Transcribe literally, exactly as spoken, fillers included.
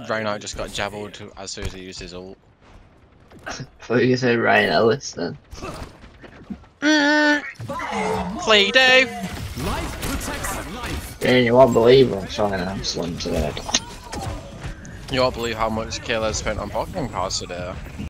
Rhino just got jabbled as soon as he used his ult. I thought you said Ryan Ellis then. Mm. Play-Doh! Life protects life. Dan, you won't believe I'm trying to have Slim today. You won't believe how much Kayla spent on Pokemon cards today.